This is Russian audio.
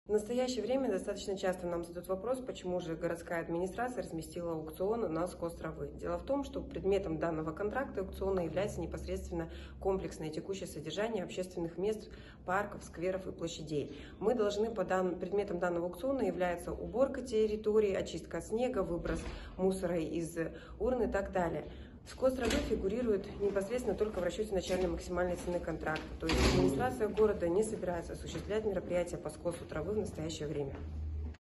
В настоящее время достаточно часто нам задают вопрос, почему же городская администрация разместила аукцион на скос травы. Дело в том, что предметом данного контракта аукциона является непосредственно комплексное текущее содержание общественных мест, парков, скверов и площадей. Мы должны предметом данного аукциона является уборка территории, очистка от снега, выброс мусора из урн и так далее. Скос травы фигурирует непосредственно только в расчете начальной максимальной цены контракта. То есть администрация города не собирается осуществлять мероприятия по скосу травы в настоящее время.